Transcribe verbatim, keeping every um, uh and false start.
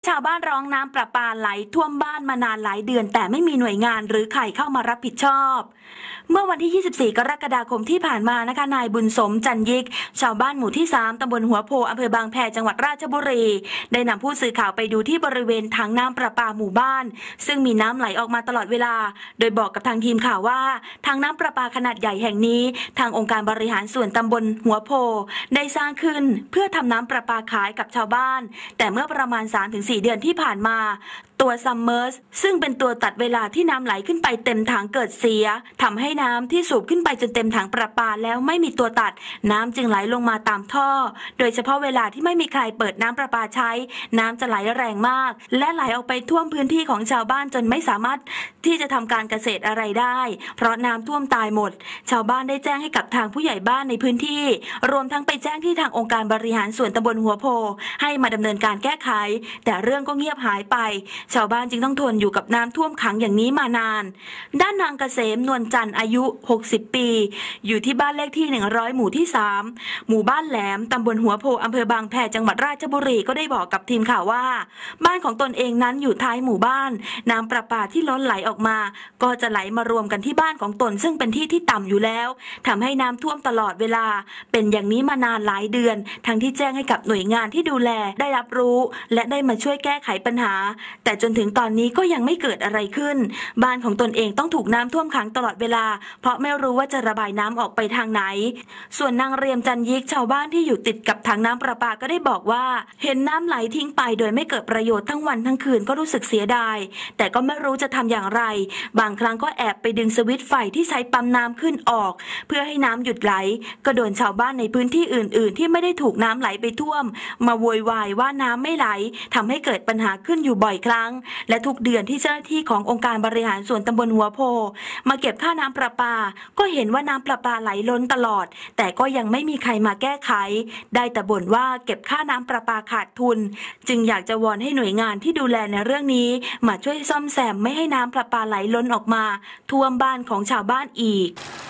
ชาวบ้านร้องน้ำประปาไหลท่วมบ้านมานานหลายเดือนแต่ไม่มีหน่วยงานหรือใครเข้ามารับผิดชอบเมื่อวันที่ ยี่สิบสี่ กรกฎาคมที่ผ่านมานะคะนายบุญสมจันยิกชาวบ้านหมู่ที่ สาม ตำบลหัวโพอำเภอบางแพจังหวัดราชบุรีได้นำผู้สื่อข่าวไปดูที่บริเวณถังน้ำประปาหมู่บ้านซึ่งมีน้ำไหลออกมาตลอดเวลาโดยบอกกับทางทีมข่าวว่าถังน้ำประปาขนาดใหญ่แห่งนี้ทางองค์การบริหารส่วนตำบลหัวโพได้สร้างขึ้นเพื่อทำน้ำประปาขายกับชาวบ้านแต่เมื่อประมาณ สามถึงสี่ เดือนที่ผ่านมาตัวซัมเมอร์สซึ่งเป็นตัวตัดเวลาที่น้ำไหลขึ้นไปเต็มถังเกิดเสียทำให้น้ำที่สูบขึ้นไปจนเต็มถังประปาแล้วไม่มีตัวตัดน้ำจึงไหลลงมาตามท่อโดยเฉพาะเวลาที่ไม่มีใครเปิดน้ำประปาใช้น้ำจะไหลแรงมากและไหลออกไปท่วมพื้นที่ของชาวบ้านจนไม่สามารถที่จะทำการเกษตรอะไรได้เพราะน้ำท่วมตายหมดชาวบ้านได้แจ้งให้กับทางผู้ใหญ่บ้านในพื้นที่รวมทั้งไปแจ้งที่ทางองค์การบริหารส่วนตำบลหัวโพให้มาดำเนินการแก้ไขแต่เรื่องก็เงียบหายไปชาวบ้านจึงต้องทนอยู่กับน้ำท่วมขังอย่างนี้มานานด้านนางเกษมนวลจันทร์อายุหกสิบปีอยู่ที่บ้านเลขที่หนึ่งร้อยหมู่ที่สามหมู่บ้านแหลมตำบลหัวโพอำเภอบางแพจังหวัดราชบุรีก็ได้บอกกับทีมข่าวว่าบ้านของตนเองนั้นอยู่ท้ายหมู่บ้านน้ำประปาที่ล้นไหลออกมาก็จะไหลมารวมกันที่บ้านของตนซึ่งเป็นที่ที่ต่ำอยู่แล้วทำให้น้ำท่วมตลอดเวลาเป็นอย่างนี้มานานหลายเดือนทั้งที่แจ้งให้กับหน่วยงานที่ดูแลได้รับรู้และได้มาช่วยแก้ไขปัญหาแต่จนถึงตอนนี้ก็ยังไม่เกิดอะไรขึ้นบ้านของตนเองต้องถูกน้ำท่วมขังตลอดเวลาเพราะไม่รู้ว่าจะระบายน้ำออกไปทางไหนส่วนนางเรียมจันยิกชาวบ้านที่อยู่ติดกับถังน้ำประปาก็ได้บอกว่าเห็นน้ำไหลทิ้งไปโดยไม่เกิดประโยชน์ทั้งวันทั้งคืนก็รู้สึกเสียดายแต่ก็ไม่รู้จะทำอย่างไรบางครั้งก็แอบไปดึงสวิตช์ไฟที่ใช้ปั๊มน้ำขึ้นออกเพื่อให้น้ำหยุดไหลก็โดนชาวบ้านในพื้นที่อื่นๆที่ไม่ได้ถูกน้ำไหลไปท่วมมาโวยวายว่าน้ำไม่ไหลทำให้เกิดปัญหาขึ้นอยู่บ่อยครั้งและทุกเดือนที่เจ้าหน้าที่ขององค์การบริหารส่วนตำบลหัวโพมาเก็บค่าน้ำประปาก็เห็นว่าน้ำประปาไหลล้นตลอดแต่ก็ยังไม่มีใครมาแก้ไขได้แต่บ่นว่าเก็บค่าน้ำประปาขาดทุนจึงอยากจะวอนให้หน่วยงานที่ดูแลในเรื่องนี้มาช่วยซ่อมแซมไม่ให้น้ำประปาไหลล้นออกมาท่วมบ้านของชาวบ้านอีก